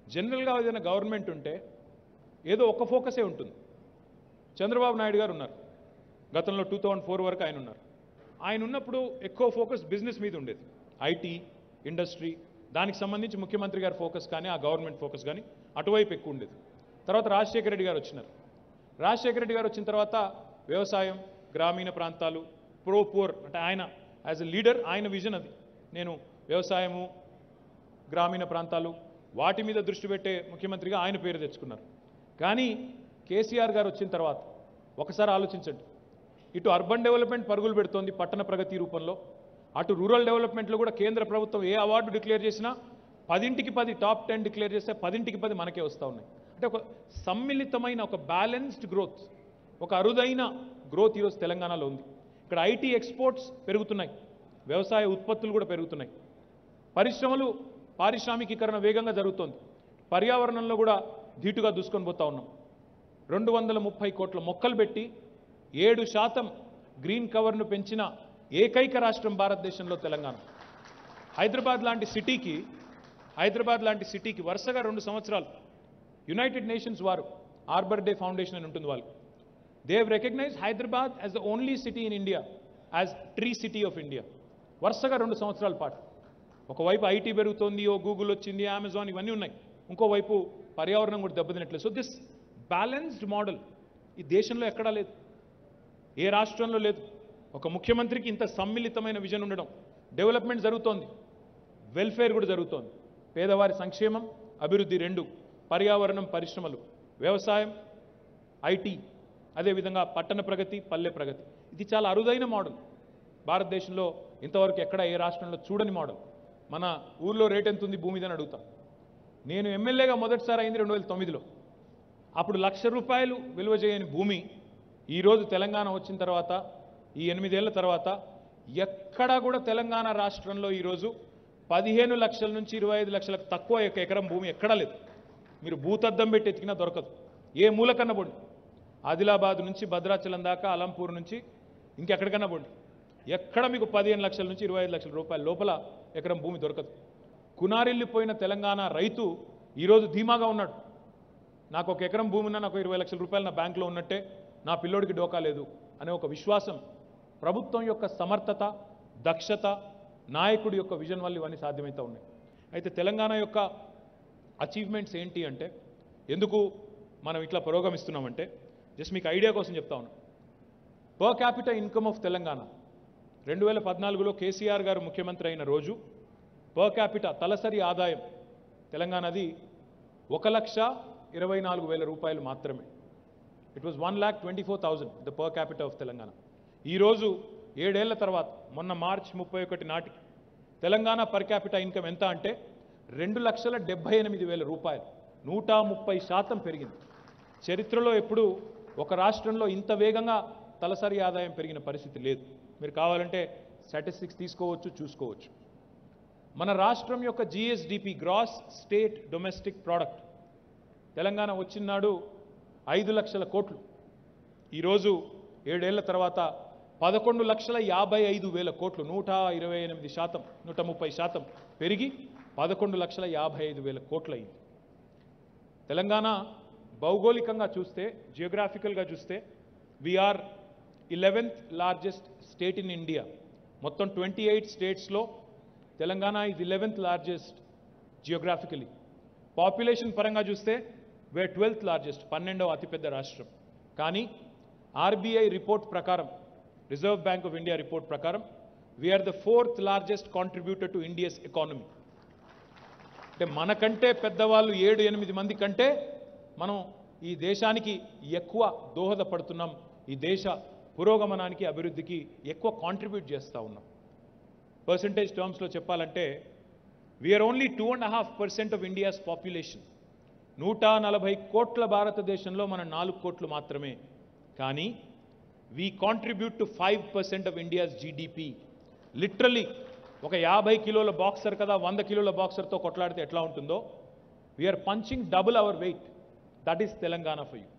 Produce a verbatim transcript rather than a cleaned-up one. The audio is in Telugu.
జనరల్గా ఏదైనా గవర్నమెంట్ ఉంటే ఏదో ఒక ఫోకసే ఉంటుంది. చంద్రబాబు నాయుడు గారు ఉన్నారు, గతంలో టూ థౌజండ్ ఫోర్ వరకు ఆయన ఉన్నారు. ఆయన ఉన్నప్పుడు ఎక్కువ ఫోకస్ బిజినెస్ మీద ఉండేది, ఐటీ ఇండస్ట్రీ, దానికి సంబంధించి ముఖ్యమంత్రి గారి ఫోకస్ కానీ ఆ గవర్నమెంట్ ఫోకస్ కానీ అటువైపు ఎక్కువ ఉండేది. తర్వాత రాజశేఖర రెడ్డి గారు వచ్చినారు. రాజశేఖర రెడ్డి గారు వచ్చిన తర్వాత వ్యవసాయం, గ్రామీణ ప్రాంతాలు, ప్రో పూర్ అంటే ఆయన యాజ్ ఎ లీడర్ ఆయన విజన్ అది. నేను వ్యవసాయము, గ్రామీణ ప్రాంతాలు వాటి మీద దృష్టి పెట్టే ముఖ్యమంత్రిగా ఆయన పేరు తెచ్చుకున్నారు. కానీ కేసీఆర్ గారు వచ్చిన తర్వాత ఒకసారి ఆలోచించండి, ఇటు అర్బన్ డెవలప్మెంట్ పరుగులు పెడుతోంది పట్టణ ప్రగతి రూపంలో, అటు రూరల్ డెవలప్మెంట్లో కూడా కేంద్ర ప్రభుత్వం ఏ అవార్డు డిక్లేర్ చేసినా పదింటికి పది టాప్ టెన్ డిక్లేర్ చేస్తే పదింటికి పది మనకే వస్తూ ఉన్నాయి. అంటే ఒక సమ్మిళితమైన ఒక బ్యాలెన్స్డ్ గ్రోత్, ఒక అరుదైన గ్రోత్ ఈరోజు తెలంగాణలో ఉంది. ఇక్కడ ఐటీ ఎక్స్పోర్ట్స్ పెరుగుతున్నాయి, వ్యవసాయ ఉత్పత్తులు కూడా పెరుగుతున్నాయి, పరిశ్రమలు పారిశ్రామికీకరణ వేగంగా జరుగుతోంది, పర్యావరణంలో కూడా ధీటుగా దూసుకొని పోతా ఉన్నాం. రెండు వందల ముప్పై కోట్ల మొక్కలు పెట్టి ఏడు శాతం గ్రీన్ కవర్ను పెంచిన ఏకైక రాష్ట్రం భారతదేశంలో తెలంగాణ. హైదరాబాద్ లాంటి సిటీకి హైదరాబాద్ లాంటి సిటీకి వరుసగా రెండు సంవత్సరాలు యునైటెడ్ నేషన్స్ వారు ఆర్బర్ డే ఫౌండేషన్ అని ఉంటుంది, వాళ్ళు they have recognised Hyderabad as the only city in India as tree city of India. వరుసగా రెండు సంవత్సరాల పాటు ఒకవైపు ఐటీ పెరుగుతోంది, ఓ గూగుల్ వచ్చింది, అమెజాన్ ఇవన్నీ ఉన్నాయి, ఇంకోవైపు పర్యావరణం కూడా దెబ్బతినట్లేదు. సో దిస్ బ్యాలెన్స్డ్ మోడల్ ఈ దేశంలో ఎక్కడా లేదు, ఏ రాష్ట్రంలో లేదు. ఒక ముఖ్యమంత్రికి ఇంత సమ్మిళితమైన విజన్ ఉండడం, డెవలప్మెంట్ జరుగుతోంది, వెల్ఫేర్ కూడా జరుగుతోంది, పేదవారి సంక్షేమం అభివృద్ధి రెండు, పర్యావరణం పరిశ్రమలు, వ్యవసాయం ఐటీ, అదేవిధంగా పట్టణ ప్రగతి పల్లె ప్రగతి. ఇది చాలా అరుదైన మోడల్, భారతదేశంలో ఇంతవరకు ఎక్కడ ఏ రాష్ట్రంలో చూడని మోడల్. మన ఊర్లో రేట్ ఎంత ఉంది భూమిదని అడుగుతాం. నేను ఎమ్మెల్యేగా మొదటిసారి అయింది రెండు వేల తొమ్మిదిలో, అప్పుడు లక్ష రూపాయలు విలువ చేయని భూమి ఈరోజు తెలంగాణ వచ్చిన తర్వాత ఈ ఎనిమిదేళ్ల తర్వాత ఎక్కడా కూడా తెలంగాణ రాష్ట్రంలో ఈరోజు పదిహేను లక్షల నుంచి ఇరవై ఐదు లక్షలకు తక్కువ ఒక ఎకరం భూమి ఎక్కడా లేదు. మీరు భూతద్దం పెట్టి ఎతికినా దొరకదు, ఏ మూలకన్నా పోండి, ఆదిలాబాద్ నుంచి భద్రాచలం దాకా, అలంపూర్ నుంచి ఇంకెక్కడికన్నా పోండి, ఎక్కడ మీకు పదిహేను లక్షల నుంచి ఇరవై ఐదు లక్షల రూపాయల లోపల ఎకరం భూమి దొరకదు. కునారిల్లిపోయిన తెలంగాణ రైతు ఈరోజు ధీమాగా ఉన్నాడు, నాకు ఒక ఎకరం భూమి ఉన్నా నాకు ఇరవై లక్షల రూపాయలు నా బ్యాంకులో ఉన్నట్టే, నా పిల్లోడికి డోకా లేదు అనే ఒక విశ్వాసం ప్రభుత్వం యొక్క సమర్థత, దక్షత, నాయకుడి యొక్క విజన్ వల్ల ఇవన్నీ సాధ్యమవుతూ ఉన్నాయి. అయితే తెలంగాణ యొక్క అచీవ్మెంట్స్ ఏంటి అంటే, ఎందుకు మనం ఇట్లా పురోగమిస్తున్నామంటే జస్ట్ మీకు ఐడియా కోసం చెప్తా ఉన్నాం. Per capital income of Telangana రెండు వేల పద్నాలుగులో కేసీఆర్ గారు ముఖ్యమంత్రి అయిన రోజు పర్ క్యాపిటల్ తలసరి ఆదాయం తెలంగాణది ఒక లక్ష ఇరవై నాలుగు వేల రూపాయలు మాత్రమే. It was one lakh twenty four thousand the per capital of Telangana. ఈరోజు ఏడేళ్ల తర్వాత మొన్న మార్చ్ ముప్పై ఒకటి నాటికి తెలంగాణ పర్ క్యాపిటల్ ఇన్కమ్ ఎంత అంటే రెండు లక్షల డెబ్బై ఎనిమిది వేల రూపాయలు, నూట ముప్పై శాతం పెరిగింది. చరిత్రలో ఎప్పుడు ఒక రాష్ట్రంలో ఇంత వేగంగా తలసరి ఆదాయం పెరిగిన పరిస్థితి లేదు. మీరు కావాలంటే స్టాటిస్టిక్స్ తీసుకోవచ్చు, చూసుకోవచ్చు. మన రాష్ట్రం యొక్క GSDP, gross state domestic product, Telangana వచ్చినాడు ఐదు లక్షల కోట్లు, ఈరోజు ఏడేళ్ల తర్వాత పదకొండు లక్షల యాభై ఐదు వేల కోట్లు, నూట ఇరవై ఎనిమిది శాతం నూట ముప్పై శాతం పెరిగి పదకొండు లక్షల యాభై ఐదు వేల కోట్లు అయింది. తెలంగాణ భౌగోళికంగా చూస్తే, జియోగ్రాఫికల్గా చూస్తే we are eleventh largest state in India. మొత్తం ట్వంటీ ఎయిట్ స్టేట్స్లో Telangana is eleventh largest geographically. Population పరంగా చూస్తే వేర్ ట్వెల్త్ లార్జెస్ట్, పన్నెండవ అతిపెద్ద రాష్ట్రం. కానీ ఆర్బీఐ రిపోర్ట్ ప్రకారం, reserve bank of India report ప్రకారం we are the fourth largest contributor to India's economy. అంటే మనకంటే పెద్దవాళ్ళు ఏడు ఎనిమిది మంది కంటే మనం ఈ దేశానికి ఎక్కువ దోహదపడుతున్నాం, ఈ దేశ పురోగమనానికి అభివృద్ధికి ఎక్కువ కాంట్రిబ్యూట్ చేస్తూ ఉన్నాం. పర్సంటేజ్ టర్మ్స్లో చెప్పాలంటే we are only two and half percent of India's population. నూట నలభై కోట్ల భారతదేశంలో మనం నాలుగు కోట్లు మాత్రమే, కానీ we contribute to five percent of India's GDP. Literally ఒక యాభై కిలోల బాక్సర్ కదా వంద కిలోల బాక్సర్తో కొట్లాడితే ఎట్లా ఉంటుందో, we are punching double our weight. That is Telangana for you.